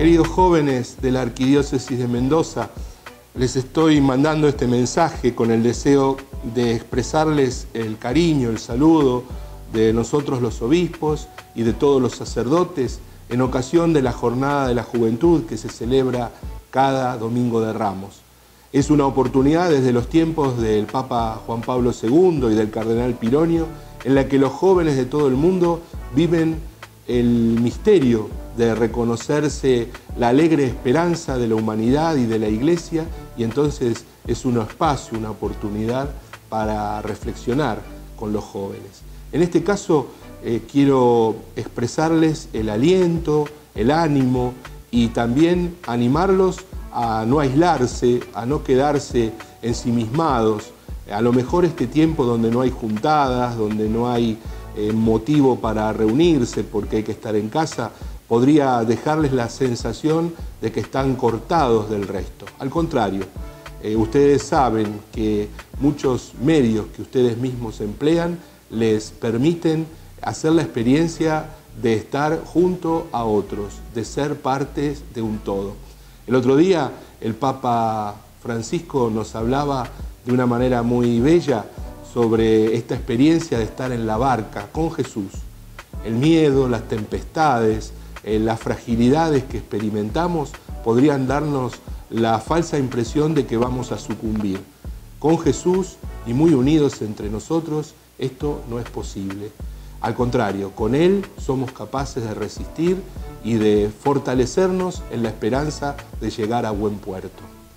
Queridos jóvenes de la Arquidiócesis de Mendoza, les estoy mandando este mensaje con el deseo de expresarles el cariño, el saludo de nosotros los obispos y de todos los sacerdotes en ocasión de la Jornada de la Juventud que se celebra cada Domingo de Ramos. Es una oportunidad desde los tiempos del Papa Juan Pablo II y del Cardenal Pironio en la que los jóvenes de todo el mundo viven el misterio de reconocerse la alegre esperanza de la humanidad y de la Iglesia, y entonces es un espacio, una oportunidad para reflexionar con los jóvenes. En este caso quiero expresarles el aliento, el ánimo y también animarlos a no aislarse, a no quedarse ensimismados. A lo mejor este tiempo donde no hay juntadas, donde no hay motivo para reunirse porque hay que estar en casa, podría dejarles la sensación de que están cortados del resto. Al contrario, ustedes saben que muchos medios que ustedes mismos emplean les permiten hacer la experiencia de estar junto a otros, de ser partes de un todo. El otro día el Papa Francisco nos hablaba de una manera muy bella sobre esta experiencia de estar en la barca con Jesús. El miedo, las tempestades, las fragilidades que experimentamos podrían darnos la falsa impresión de que vamos a sucumbir. Con Jesús y muy unidos entre nosotros, esto no es posible. Al contrario, con Él somos capaces de resistir y de fortalecernos en la esperanza de llegar a buen puerto.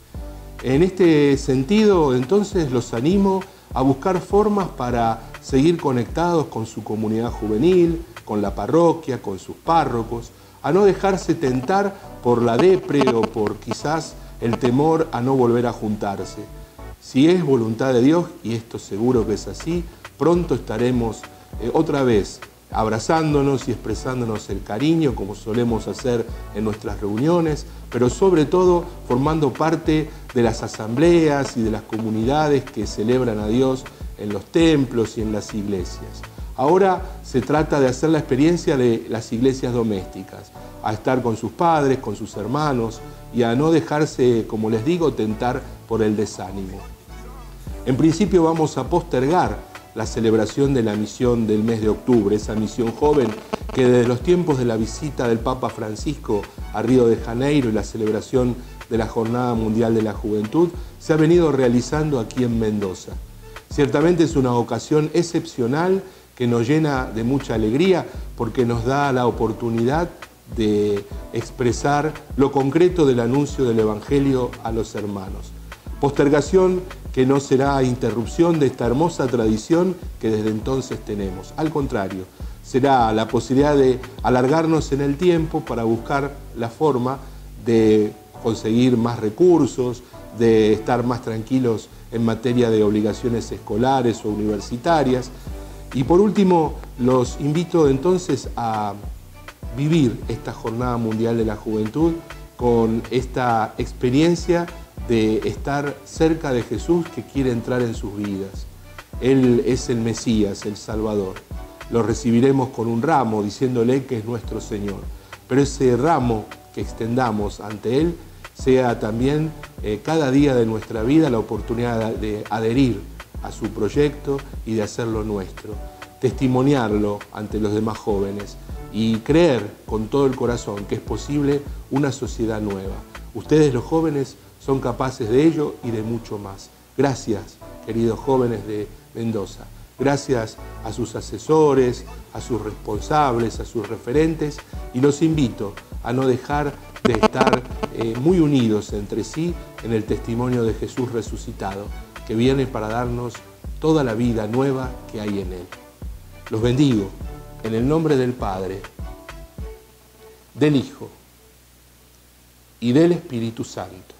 En este sentido, entonces, los animo a buscar formas para seguir conectados con su comunidad juvenil, con la parroquia, con sus párrocos, a no dejarse tentar por la depre o por quizás el temor a no volver a juntarse. Si es voluntad de Dios, y esto seguro que es así, pronto estaremos otra vez abrazándonos y expresándonos el cariño como solemos hacer en nuestras reuniones, pero sobre todo formando parte de las asambleas y de las comunidades que celebran a Dios en los templos y en las iglesias. Ahora se trata de hacer la experiencia de las iglesias domésticas, a estar con sus padres, con sus hermanos y a no dejarse, como les digo, tentar por el desánimo. En principio vamos a postergar la celebración de la misión del mes de octubre, esa misión joven que desde los tiempos de la visita del Papa Francisco a Río de Janeiro y la celebración de la Jornada Mundial de la Juventud se ha venido realizando aquí en Mendoza. Ciertamente es una ocasión excepcional que nos llena de mucha alegría porque nos da la oportunidad de expresar lo concreto del anuncio del Evangelio a los hermanos. Postergación que no será interrupción de esta hermosa tradición que desde entonces tenemos. Al contrario, será la posibilidad de alargarnos en el tiempo para buscar la forma de conseguir más recursos, de estar más tranquilos en materia de obligaciones escolares o universitarias. Y por último, los invito entonces a vivir esta Jornada Mundial de la Juventud con esta experiencia de estar cerca de Jesús que quiere entrar en sus vidas. Él es el Mesías, el Salvador. Lo recibiremos con un ramo diciéndole que es nuestro Señor. Pero ese ramo que extendamos ante Él sea también cada día de nuestra vida la oportunidad de adherir a su proyecto y de hacerlo nuestro. Testimoniarlo ante los demás jóvenes y creer con todo el corazón que es posible una sociedad nueva. Ustedes, los jóvenes, son capaces de ello y de mucho más. Gracias, queridos jóvenes de Mendoza. Gracias a sus asesores, a sus responsables, a sus referentes, y los invito a no dejar de estar muy unidos entre sí en el testimonio de Jesús resucitado, que viene para darnos toda la vida nueva que hay en Él. Los bendigo en el nombre del Padre, del Hijo y del Espíritu Santo.